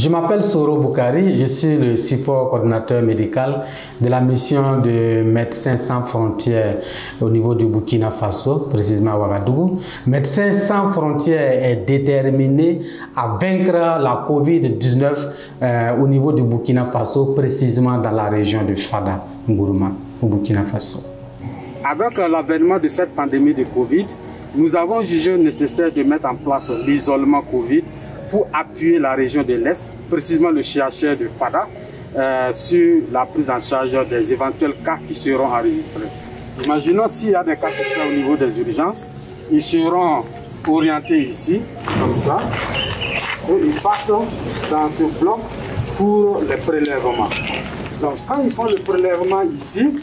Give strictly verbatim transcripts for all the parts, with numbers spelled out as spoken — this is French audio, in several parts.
Je m'appelle Soro Boukari, je suis le support coordinateur médical de la mission de Médecins sans frontières au niveau du Burkina Faso, précisément à Ouagadougou. Médecins sans frontières est déterminé à vaincre la COVID dix-neuf euh, au niveau du Burkina Faso, précisément dans la région de Fada, Ngourouma, au Burkina Faso. Avec l'avènement de cette pandémie de Covid, nous avons jugé nécessaire de mettre en place l'isolement Covid pour appuyer la région de l'Est, précisément le C H R de Fada, euh, sur la prise en charge des éventuels cas qui seront enregistrés. Imaginons s'il y a des cas suspects au niveau des urgences, ils seront orientés ici, comme ça, et ils partent dans ce bloc pour les prélèvements. Donc quand ils font le prélèvement ici,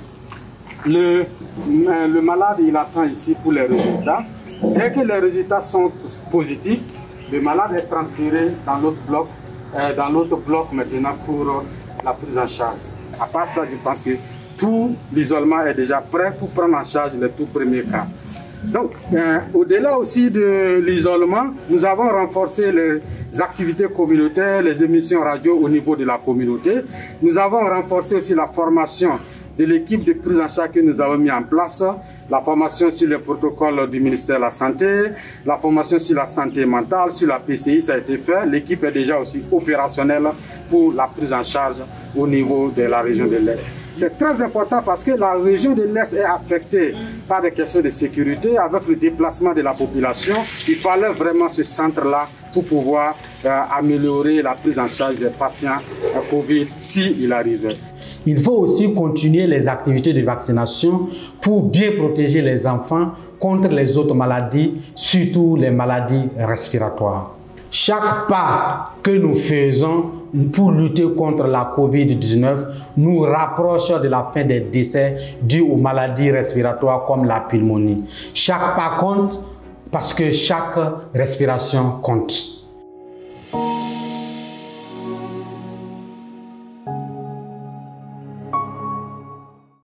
le, le malade il attend ici pour les résultats. Dès que les résultats sont positifs, le malade est transféré dans l'autre bloc, euh, dans l'autre bloc maintenant pour euh, la prise en charge. À part ça, je pense que tout l'isolement est déjà prêt pour prendre en charge les tout premiers cas. Donc, euh, au-delà aussi de l'isolement, nous avons renforcé les activités communautaires, les émissions radio au niveau de la communauté. Nous avons renforcé aussi la formation de l'équipe de prise en charge que nous avons mis en place, la formation sur les protocoles du ministère de la Santé, la formation sur la santé mentale, sur la P C I, ça a été fait. L'équipe est déjà aussi opérationnelle pour la prise en charge au niveau de la région de l'Est. C'est très important parce que la région de l'Est est affectée par des questions de sécurité. Avec le déplacement de la population, il fallait vraiment ce centre-là pour pouvoir euh, améliorer la prise en charge des patients euh, Covid s'il arrivait. Il faut aussi continuer les activités de vaccination pour bien protéger les enfants contre les autres maladies, surtout les maladies respiratoires. Chaque pas que nous faisons pour lutter contre la COVID dix-neuf nous rapproche de la fin des décès dus aux maladies respiratoires comme la pneumonie. Chaque pas compte parce que chaque respiration compte.